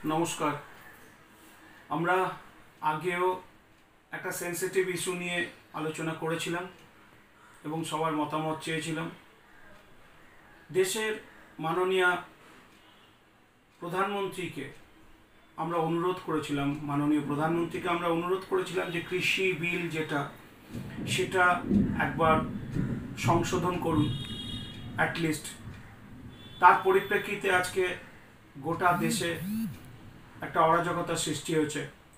নমস্কার। আমরা আগেও একটা সেন্সিটিভ ইস্যু নিয়ে আলোচনা করেছিলাম এবং সবার মতামত চেয়েছিলাম। দেশের মাননীয় প্রধানমন্ত্রীকে আমরা অনুরোধ করেছিলাম যে কৃষি বিল সেটা একবার সংশোধন করুন অ্যাটলিস্ট। তার পরিপ্রেক্ষিতে আজকে গোটা দেশে একটা অরাজকতার সৃষ্টি হয়েছে।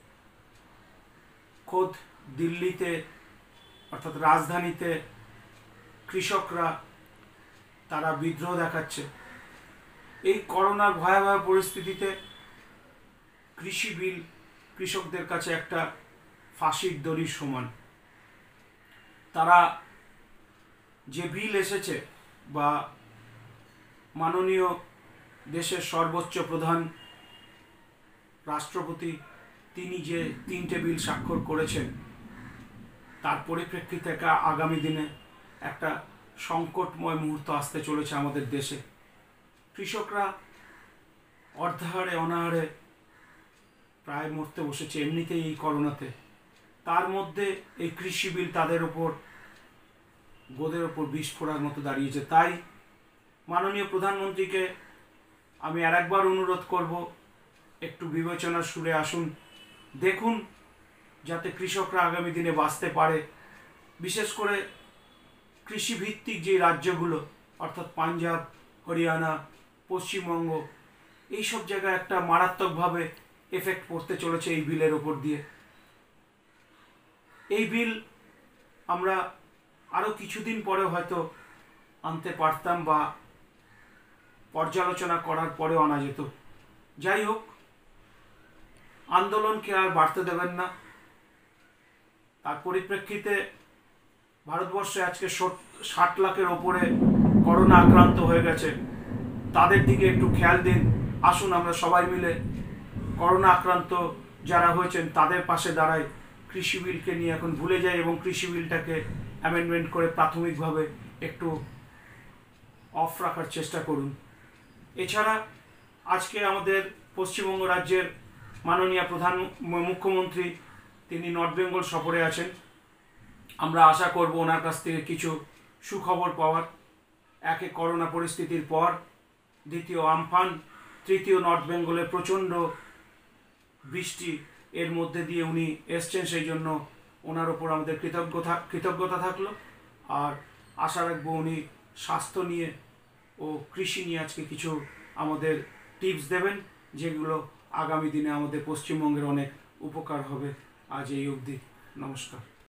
খোদ দিল্লিতে অর্থাৎ রাজধানীতে কৃষকরা তারা বিদ্রোহ দেখাচ্ছে। এই করোনার ভয়াবহ পরিস্থিতিতে কৃষি বিল কৃষকদের কাছে একটা ফাঁসির দড়ির সমান। তারা যে বিল এসেছে বা মাননীয় দেশের সর্বোচ্চ প্রধান রাষ্ট্রপতি তিনি যে 3টে বিল স্বাক্ষর করেছেন, তার পরিপ্রেক্ষিতে আগামী দিনে একটা সংকটময় মুহূর্ত আসতে চলেছে আমাদের দেশে। কৃষকরা অর্ধাহারে অনাহারে প্রায় মরতে বসেছে এমনিতেই এই করোনাতে। তার মধ্যে এই কৃষি বিল তাদের ওপর গোদের ওপর বিষ ফোড়ার মতো দাঁড়িয়েছে। তাই মাননীয় প্রধানমন্ত্রীকে আমি আরেকবার অনুরোধ করব, একটু বিবেচনার সুরে আসুন, দেখুন যাতে কৃষকরা আগামী দিনে বাঁচতে পারে। বিশেষ করে কৃষিভিত্তিক যে রাজ্যগুলো অর্থাৎ পাঞ্জাব, হরিয়ানা, পশ্চিমবঙ্গ, এইসব জায়গায় একটা মারাত্মকভাবে এফেক্ট পড়তে চলেছে এই বিলের ওপর দিয়ে। এই বিল আমরা আরও কিছুদিন পরে হয়তো আনতে পারতাম বা পর্যালোচনা করার পরেও আনা যেত। যাই হোক, আন্দোলনকে আর বাড়তে দেবেন না। তার পরিপ্রেক্ষিতে ভারতবর্ষে আজকে 60 লাখের ওপরে করোনা আক্রান্ত হয়ে গেছে। তাদের দিকে একটু খেয়াল দিন। আসুন আমরা সবাই মিলে করোনা আক্রান্ত যারা হয়েছেন তাদের পাশে দাঁড়াই। কৃষি বিলকে নিয়ে এখন ভুলে যাই এবং কৃষি বিলটাকে অ্যামেন্ডমেন্ট করে প্রাথমিকভাবে একটু অফ রাখার চেষ্টা করুন। এছাড়া আজকে আমাদের পশ্চিমবঙ্গ রাজ্যের মাননীয় মুখ্যমন্ত্রী তিনি নর্থ বেঙ্গল সফরে আছেন। আমরা আশা করব ওনার কাছ থেকে কিছু সুখবর পাওয়ার। একে করোনা পরিস্থিতির পর, দ্বিতীয় আমফান, তৃতীয় নর্থ বেঙ্গলের প্রচণ্ড বৃষ্টি, এর মধ্যে দিয়ে উনি এসছেন। সেই জন্য ওনার ওপর আমাদের কৃতজ্ঞতা থাকলো। আর আশা রাখবো উনি স্বাস্থ্য নিয়ে ও কৃষি নিয়ে আজকে কিছু আমাদের টিপস দেবেন, যেগুলো আগামী দিনে আমাদের পশ্চিমবঙ্গের অনেক উপকার হবে। আজ এই অবধি, নমস্কার।